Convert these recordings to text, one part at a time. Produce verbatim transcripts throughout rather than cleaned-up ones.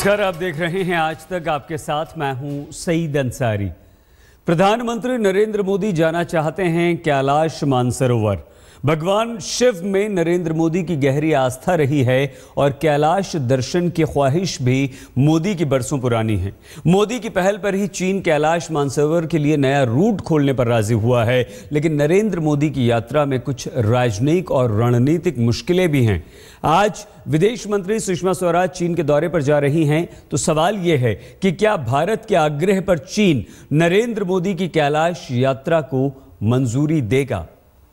नमस्कार, आप देख रहे हैं आज तक। आपके साथ मैं हूं सईद अंसारी। प्रधानमंत्री नरेंद्र मोदी जाना चाहते हैं कैलाश मानसरोवर। भगवान शिव में नरेंद्र मोदी की गहरी आस्था रही है और कैलाश दर्शन की ख्वाहिश भी मोदी की बरसों पुरानी है। मोदी की पहल पर ही चीन कैलाश मानसरोवर के लिए नया रूट खोलने पर राजी हुआ है, लेकिन नरेंद्र मोदी की यात्रा में कुछ राजनयिक और रणनीतिक मुश्किलें भी हैं। आज विदेश मंत्री सुषमा स्वराज चीन के दौरे पर जा रही हैं, तो सवाल यह है कि क्या भारत के आग्रह पर चीन नरेंद्र मोदी की कैलाश यात्रा को मंजूरी देगा?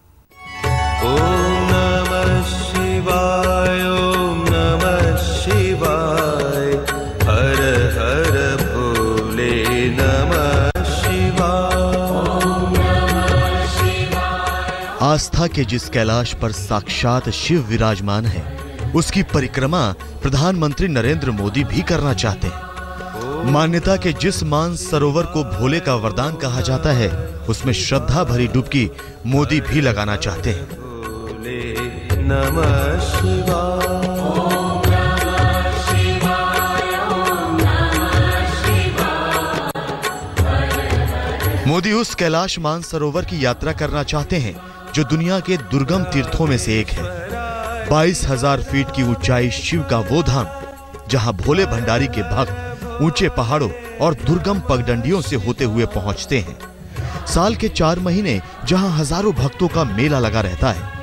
ओम नमः शिवाय, ओम नमः शिवाय, हर हर भोले नमः शिवाय, ओम नमः शिवाय। आस्था के जिस कैलाश पर साक्षात शिव विराजमान है, उसकी परिक्रमा प्रधानमंत्री नरेंद्र मोदी भी करना चाहते हैं। मान्यता के जिस मानस सरोवर को भोले का वरदान कहा जाता है, उसमें श्रद्धा भरी डुबकी मोदी भी लगाना चाहते हैं। नमः शिवाय, ओम नमः शिवाय, ओम नमः शिवाय। मोदी उस कैलाश मानसरोवर की यात्रा करना चाहते हैं जो दुनिया के दुर्गम तीर्थों में से एक है। बाईस हजार फीट की ऊंचाई शिव का वो धाम, जहां भोले भंडारी के भक्त ऊंचे पहाड़ों और दुर्गम पगडंडियों से होते हुए पहुंचते हैं। साल के चार महीने जहां हजारों भक्तों का मेला लगा रहता है।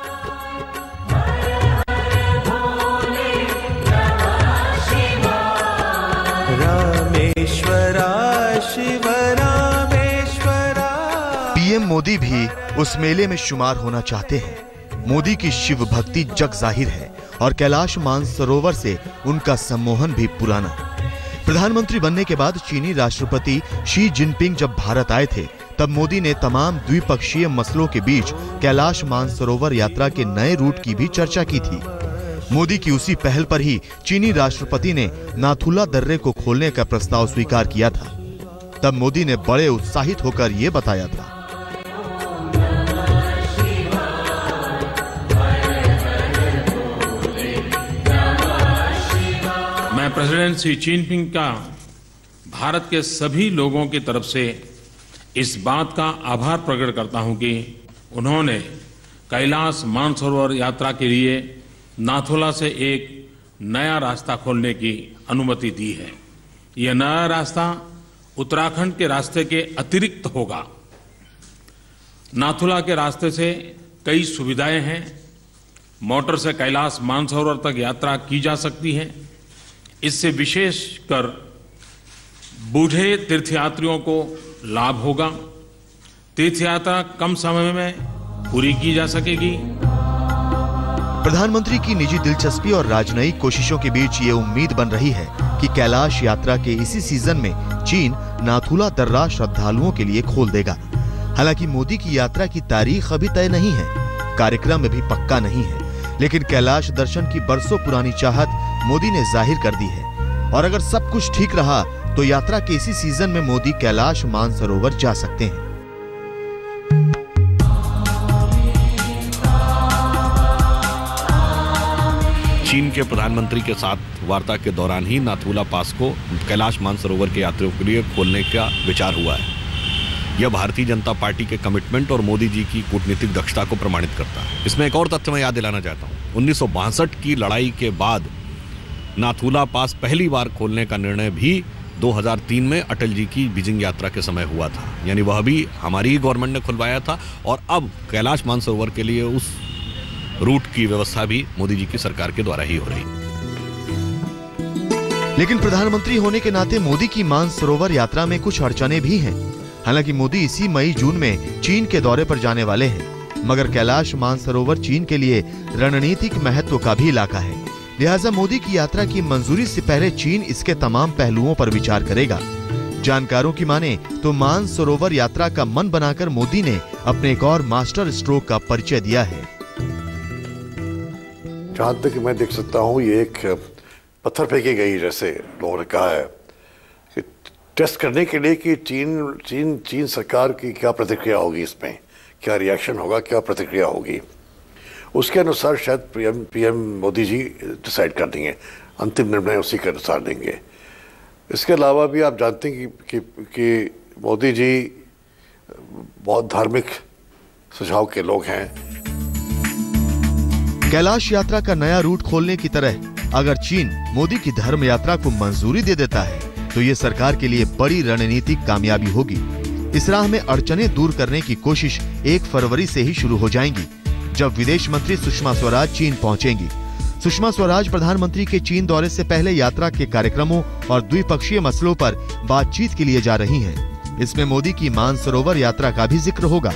शिव रामेश्वरा। पीएम मोदी भी उस मेले में शुमार होना चाहते हैं। मोदी की शिव भक्ति जग जाहिर है और कैलाश मानसरोवर से उनका सम्मोहन भी पुराना। प्रधानमंत्री बनने के बाद चीनी राष्ट्रपति शी जिनपिंग जब भारत आए थे, तब मोदी ने तमाम द्विपक्षीय मसलों के बीच कैलाश मानसरोवर यात्रा के नए रूट की भी चर्चा की थी। मोदी की उसी पहल पर ही चीनी राष्ट्रपति ने नाथुला दर्रे को खोलने का प्रस्ताव स्वीकार किया था। तब मोदी ने बड़े उत्साहित होकर यह बताया था, मैं प्रेसिडेंट शी जिनपिंग का भारत के सभी लोगों की तरफ से इस बात का आभार प्रकट करता हूं कि उन्होंने कैलाश मानसरोवर यात्रा के लिए नाथुला से एक नया रास्ता खोलने की अनुमति दी है। यह नया रास्ता उत्तराखंड के रास्ते के अतिरिक्त होगा। नाथुला के रास्ते से कई सुविधाएं हैं। मोटर से कैलाश मानसरोवर तक यात्रा की जा सकती है। इससे विशेषकर बूढ़े तीर्थयात्रियों को लाभ होगा। तीर्थयात्रा कम समय में पूरी की जा सकेगी। प्रधानमंत्री की निजी दिलचस्पी और राजनयिक कोशिशों के बीच ये उम्मीद बन रही है कि कैलाश यात्रा के इसी सीजन में चीन नाथुला दर्रा श्रद्धालुओं के लिए खोल देगा। हालांकि मोदी की यात्रा की तारीख अभी तय नहीं है, कार्यक्रम भी पक्का नहीं है, लेकिन कैलाश दर्शन की बरसों पुरानी चाहत मोदी ने जाहिर कर दी है। और अगर सब कुछ ठीक रहा तो यात्रा के इसी सीजन में मोदी कैलाश मानसरोवर जा सकते हैं। चीन के प्रधानमंत्री के साथ वार्ता के दौरान ही नाथुला पास को कैलाश मानसरोवर के यात्रियों के लिए खोलने का विचार हुआ है। यह भारतीय जनता पार्टी के कमिटमेंट और मोदी जी की कूटनीतिक दक्षता को प्रमाणित करता है। इसमें एक और तथ्य मैं याद दिलाना चाहता हूँ। उन्नीस सौ बासठ की लड़ाई के बाद नाथुला पास पहली बार खोलने का निर्णय भी दो हज़ार तीन में अटल जी की बीजिंग यात्रा के समय हुआ था। यानी वह भी हमारी ही गवर्नमेंट ने खुलवाया था और अब कैलाश मानसरोवर के लिए उस रूट की व्यवस्था भी मोदी जी की सरकार के द्वारा ही हो रही। लेकिन प्रधानमंत्री होने के नाते मोदी की मानसरोवर यात्रा में कुछ अड़चने भी हैं। हालांकि मोदी इसी मई जून में चीन के दौरे पर जाने वाले हैं, मगर कैलाश मानसरोवर चीन के लिए रणनीतिक महत्व का भी इलाका है। लिहाजा मोदी की यात्रा की मंजूरी से पहले चीन इसके तमाम पहलुओं पर विचार करेगा। जानकारों की माने तो मानसरोवर यात्रा का मन बनाकर मोदी ने अपने एक और मास्टर स्ट्रोक का परिचय दिया है। जहाँ तक मैं देख सकता हूँ, ये एक पत्थर फेंकी गई, जैसे लोगों ने कहा है, कि टेस्ट करने के लिए कि चीन चीन चीन सरकार की क्या प्रतिक्रिया होगी, इसमें क्या रिएक्शन होगा, क्या प्रतिक्रिया होगी। उसके अनुसार शायद PM PM Modi ji decide कर देंगे। अंतिम निर्णय उसी के अनुसार लेंगे। इसके अलावा भी आप जानते हैं कि, कि, कि मोदी जी बहुत धार्मिक सुझाव के लोग हैं। कैलाश यात्रा का नया रूट खोलने की तरह अगर चीन मोदी की धर्म यात्रा को मंजूरी दे देता है तो ये सरकार के लिए बड़ी रणनीतिक कामयाबी होगी। इस राह में अड़चनें दूर करने की कोशिश एक फरवरी से ही शुरू हो जाएंगी, जब विदेश मंत्री सुषमा स्वराज चीन पहुंचेंगी। सुषमा स्वराज प्रधानमंत्री के चीन दौरे से पहले यात्रा के कार्यक्रमों और द्विपक्षीय मसलों पर बातचीत के लिए जा रही हैं। इसमें मोदी की मानसरोवर यात्रा का भी जिक्र होगा।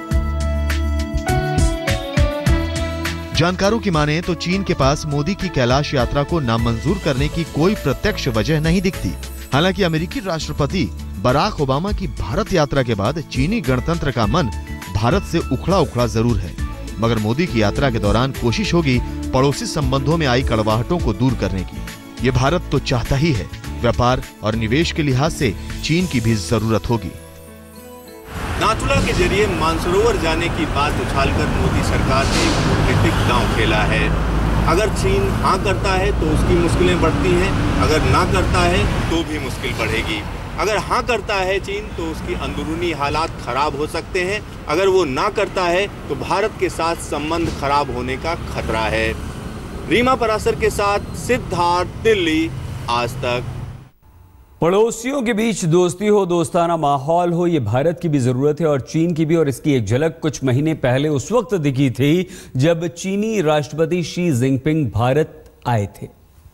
जानकारों की माने तो चीन के पास मोदी की कैलाश यात्रा को नामंजूर करने की कोई प्रत्यक्ष वजह नहीं दिखती। हालांकि अमेरिकी राष्ट्रपति बराक ओबामा की भारत यात्रा के बाद चीनी गणतंत्र का मन भारत से उखड़ा उखड़ा जरूर है, मगर मोदी की यात्रा के दौरान कोशिश होगी पड़ोसी संबंधों में आई कड़वाहटों को दूर करने की। ये भारत तो चाहता ही है। व्यापार और निवेश के लिहाज से चीन की भी जरूरत होगी। नाथुला के जरिए मानसरोवर जाने की बात उछालकर मोदी सरकार ने कूटनीतिक दांव खेला है। अगर चीन हाँ करता है तो उसकी मुश्किलें बढ़ती हैं, अगर ना करता है तो भी मुश्किल बढ़ेगी। अगर हाँ करता है चीन तो उसकी अंदरूनी हालात खराब हो सकते हैं, अगर वो ना करता है तो भारत के साथ संबंध खराब होने का खतरा है। रीमा परासर के साथ सिद्धार्थ, दिल्ली, आज तक। पड़ोसियों के बीच दोस्ती हो, दोस्ताना माहौल हो, ये भारत की भी जरूरत है और चीन की भी। और इसकी एक झलक कुछ महीने पहले उस वक्त दिखी थी जब चीनी राष्ट्रपति शी जिनपिंग भारत आए थे।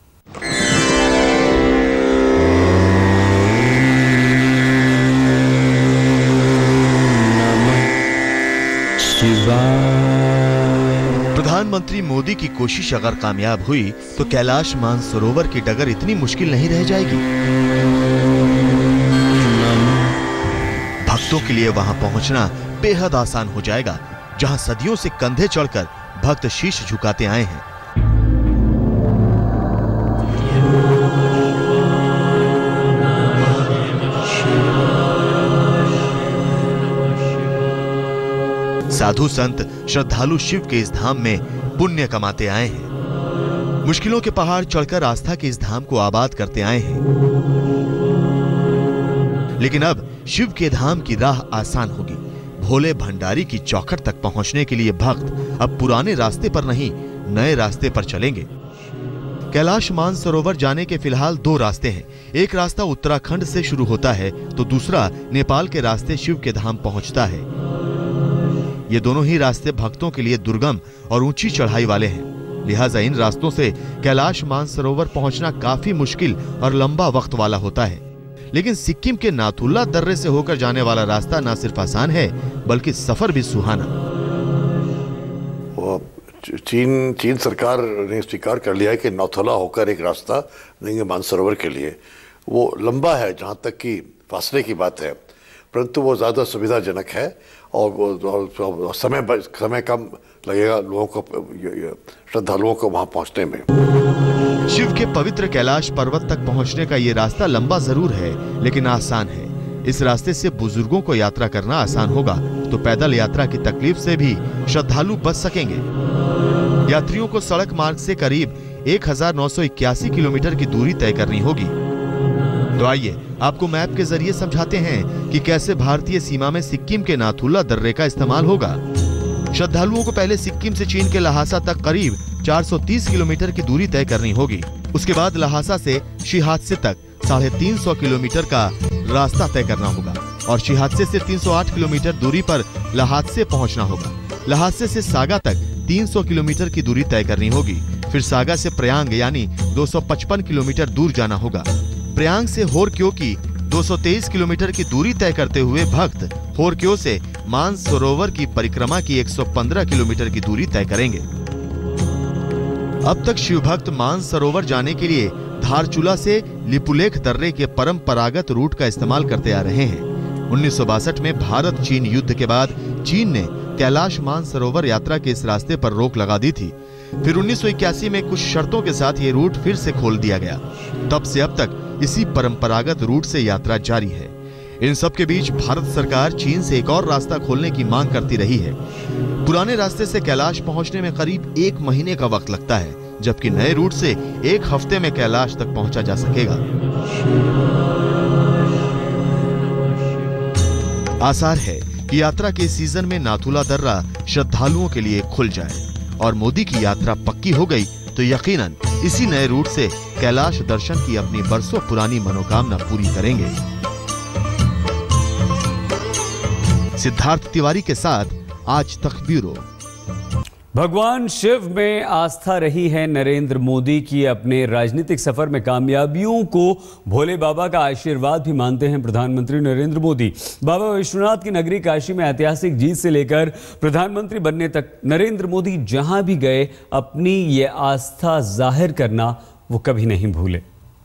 प्रधानमंत्री मोदी की कोशिश अगर कामयाब हुई तो कैलाश मानसरोवर की डगर इतनी मुश्किल नहीं रह जाएगी। भक्तों के लिए वहां पहुंचना बेहद आसान हो जाएगा, जहां सदियों से कंधे चढ़कर भक्त शीश झुकाते आए हैं। साधु संत श्रद्धालु शिव के इस धाम में पुण्य कमाते आए हैं, मुश्किलों के पहाड़ चढ़कर आस्था के इस धाम को आबाद करते आए हैं। लेकिन अब शिव के धाम की राह आसान होगी। भोले भंडारी की चौखट तक पहुंचने के लिए भक्त अब पुराने रास्ते पर नहीं, नए रास्ते पर चलेंगे। कैलाश मानसरोवर जाने के फिलहाल दो रास्ते हैं। एक रास्ता उत्तराखंड से शुरू होता है तो दूसरा नेपाल के रास्ते शिव के धाम पहुंचता है। ये दोनों ही रास्ते भक्तों के लिए दुर्गम और ऊंची चढ़ाई वाले हैं, लिहाजा इन रास्तों से कैलाश मानसरोवर पहुंचना काफी मुश्किल और लंबा वक्त वाला होता है। लेकिन सिक्किम के नाथुला दर्रे से होकर जाने वाला रास्ता न सिर्फ आसान है बल्कि सफर भी सुहाना। वो चीन चीन सरकार ने स्वीकार कर लिया है कि नाथुला होकर एक रास्ता देंगे मानसरोवर के लिए। वो लंबा है जहाँ तक कि फासले की बात है, परंतु वो ज़्यादा सुविधाजनक है और वो समय समय कम लगेगा लोगों को, श्रद्धालुओं को वहां पहुंचने में। शिव के पवित्र कैलाश पर्वत तक पहुंचने का ये रास्ता लंबा जरूर है लेकिन आसान है। इस रास्ते से बुजुर्गों को यात्रा करना आसान होगा तो पैदल यात्रा की तकलीफ से भी श्रद्धालु बच सकेंगे। यात्रियों को सड़क मार्ग से करीब एक हजार नौ सौ इक्यासी किलोमीटर की दूरी तय करनी होगी। तो आइए आपको मैप के जरिए समझाते हैं कि कैसे भारतीय सीमा में सिक्किम के नाथुला दर्रे का इस्तेमाल होगा। श्रद्धालुओं को पहले सिक्किम से चीन के लहासा तक करीब चार सौ तीस किलोमीटर की दूरी तय करनी होगी। उसके बाद लहासा से शिहात्से तक साढ़े तीन सौ किलोमीटर का रास्ता तय करना होगा और शिहात्से से तीन सौ आठ किलोमीटर दूरी पर लहात्से पहुंचना होगा। लहात्से से सागा तक तीन सौ किलोमीटर की दूरी तय करनी होगी। फिर सागा से प्रयांग यानी दो सौ पचपन किलोमीटर दूर जाना होगा। प्रयांग से होरक्यो की दो सौ तेईस किलोमीटर की दूरी तय करते हुए भक्त होरक्यो से मानसरोवर की परिक्रमा की एक सौ पंद्रह किलोमीटर की दूरी तय करेंगे। अब तक शिव भक्त मानसरोवर जाने के लिए धारचूला से लिपुलेख दर्रे के परंपरागत रूट का इस्तेमाल करते आ रहे हैं। उन्नीस सौ बासठ में भारत चीन युद्ध के बाद चीन ने कैलाश मानसरोवर यात्रा के इस रास्ते पर रोक लगा दी थी। फिर उन्नीस सौ इक्यासी में कुछ शर्तों के साथ ये रूट फिर से खोल दिया गया। तब से अब तक इसी परंपरागत रूट से यात्रा जारी है। इन सब के बीच भारत सरकार चीन से एक और रास्ता खोलने की मांग करती रही है। पुराने रास्ते से कैलाश पहुंचने में करीब एक महीने का वक्त लगता है, जबकि नए रूट से एक हफ्ते में कैलाश तक पहुंचा जा सकेगा। आसार है कि यात्रा के सीजन में नाथुला दर्रा श्रद्धालुओं के लिए खुल जाए और मोदी की यात्रा पक्की हो गई तो यकीनन इसी नए रूट से कैलाश दर्शन की अपनी बरसों पुरानी मनोकामना पूरी करेंगे। सिद्धार्थ तिवारी के साथ आज तक ब्यूरो। भगवान शिव में आस्था रही है नरेंद्र मोदी की। अपने राजनीतिक सफर में कामयाबियों को भोले बाबा का आशीर्वाद भी मानते हैं प्रधानमंत्री नरेंद्र मोदी। बाबा विश्वनाथ की नगरी काशी में ऐतिहासिक जीत से लेकर प्रधानमंत्री बनने तक नरेंद्र मोदी जहां भी गए अपनी ये आस्था जाहिर करना वो कभी नहीं भूले।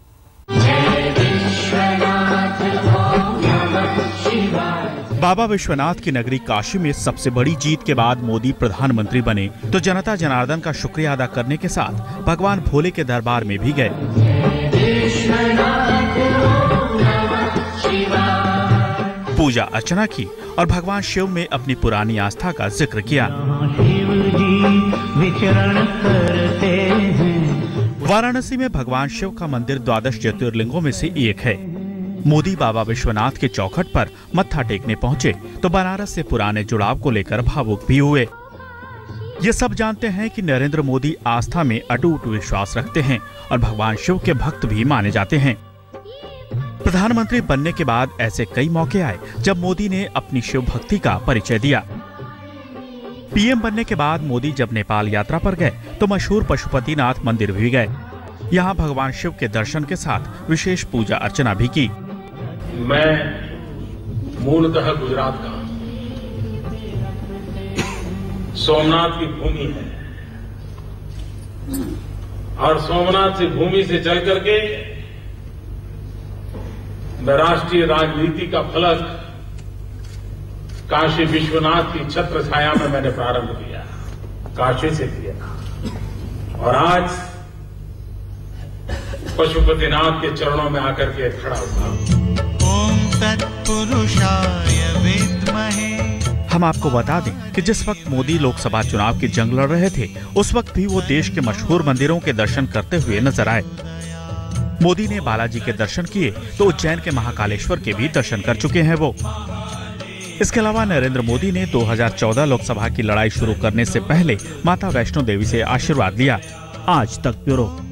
बाबा विश्वनाथ की नगरी काशी में सबसे बड़ी जीत के बाद मोदी प्रधानमंत्री बने तो जनता जनार्दन का शुक्रिया अदा करने के साथ भगवान भोले के दरबार में भी गए। पूजा अर्चना की और भगवान शिव में अपनी पुरानी आस्था का जिक्र किया। वाराणसी में भगवान शिव का मंदिर द्वादश ज्योतिर्लिंगों में से एक है। मोदी बाबा विश्वनाथ के चौखट पर मत्था टेकने पहुंचे तो बनारस से पुराने जुड़ाव को लेकर भावुक भी हुए। ये सब जानते हैं कि नरेंद्र मोदी आस्था में अटूट विश्वास रखते हैं और भगवान शिव के भक्त भी माने जाते हैं। प्रधानमंत्री बनने के बाद ऐसे कई मौके आए जब मोदी ने अपनी शिव भक्ति का परिचय दिया। पीएम बनने के बाद मोदी जब नेपाल यात्रा पर गए तो मशहूर पशुपतिनाथ मंदिर भी गए। यहाँ भगवान शिव के दर्शन के साथ विशेष पूजा अर्चना भी की। मैं मूलतः गुजरात का, सोमनाथ की भूमि है और सोमनाथ से भूमि से चल करके मैं राष्ट्रीय राजनीति का फलक काशी विश्वनाथ की छत्र छाया में मैंने प्रारंभ किया, काशी से किया और आज पशुपतिनाथ के चरणों में आकर के खड़ा हुआ। ओम तत्पुरुषाय विद्महे। हम आपको बता दें कि जिस वक्त मोदी लोकसभा चुनाव की जंग लड़ रहे थे उस वक्त भी वो देश के मशहूर मंदिरों के दर्शन करते हुए नजर आए। मोदी ने बालाजी के दर्शन किए तो उज्जैन के महाकालेश्वर के भी दर्शन कर चुके हैं वो। इसके अलावा नरेंद्र मोदी ने दो हज़ार चौदह लोकसभा की लड़ाई शुरू करने से पहले माता वैष्णो देवी से आशीर्वाद लिया। आज तक ब्यूरो।